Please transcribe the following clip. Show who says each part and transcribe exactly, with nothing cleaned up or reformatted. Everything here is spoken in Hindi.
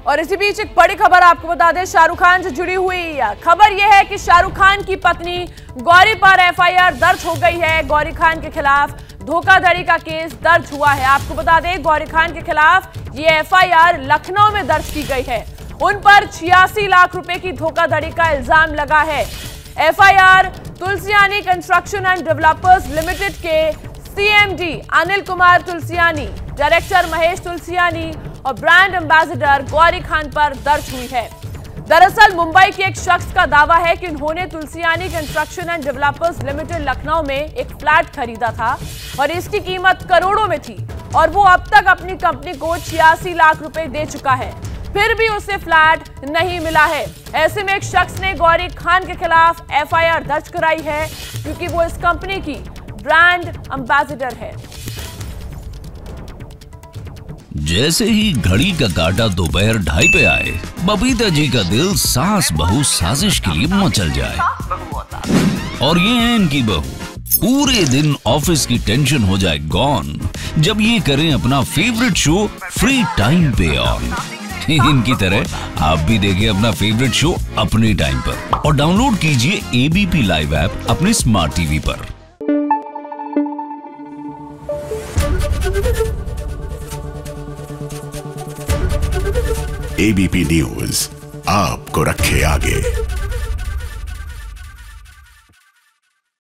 Speaker 1: और इसी बीच एक बड़ी खबर आपको बता दें, शाहरुख खान से जुड़ी हुई खबर यह है कि शाहरुख खान की पत्नी गौरी पर एफ आई आर दर्ज हो गई है। गौरी खान के खिलाफ धोखाधड़ी का केस दर्ज हुआ है। आपको बता दें, गौरी खान के खिलाफ ये एफ आई आर लखनऊ में दर्ज की गई है। उन पर छियासी लाख रुपए की धोखाधड़ी का इल्जाम लगा है। F I R Tulsiani construction and developers limited के C M D Anil Kumar Tulsiani, director Mahesh Tulsiani और ब्रांड एम्बेसडर गौरी खान पर दर्ज हुई है। दरअसल मुंबई के एक शख्स का दावा है कि उन्होंने Tulsiani construction and developers limited Lucknow में एक फ्लैट खरीदा था और इसकी कीमत करोड़ों में थी और वो अब तक अपनी कंपनी को छियासी लाख रुपए दे चुका है, फिर भी उसे फ्लैट नहीं मिला है। ऐसे में एक शख्स ने गौरी खान के खिलाफ एफ आई आर दर्ज कराई है क्योंकि वो इस कंपनी की ब्रांड एम्बेसडर है।
Speaker 2: जैसे ही घड़ी का काटा दोपहर ढाई पे आए, बबीता जी का दिल सास बहू साजिश के लिए मचल जाए। और ये है इनकी बहू, पूरे दिन ऑफिस की टेंशन हो जाए गॉन जब ये करें अपना फेवरेट शो फ्री टाइम पे ऑन। इनकी तरह आप भी देखिए अपना फेवरेट शो अपने टाइम पर और डाउनलोड कीजिए A B P live app अपने स्मार्ट टीवी पर।
Speaker 3: ए बी पी न्यूज आपको रखे आगे।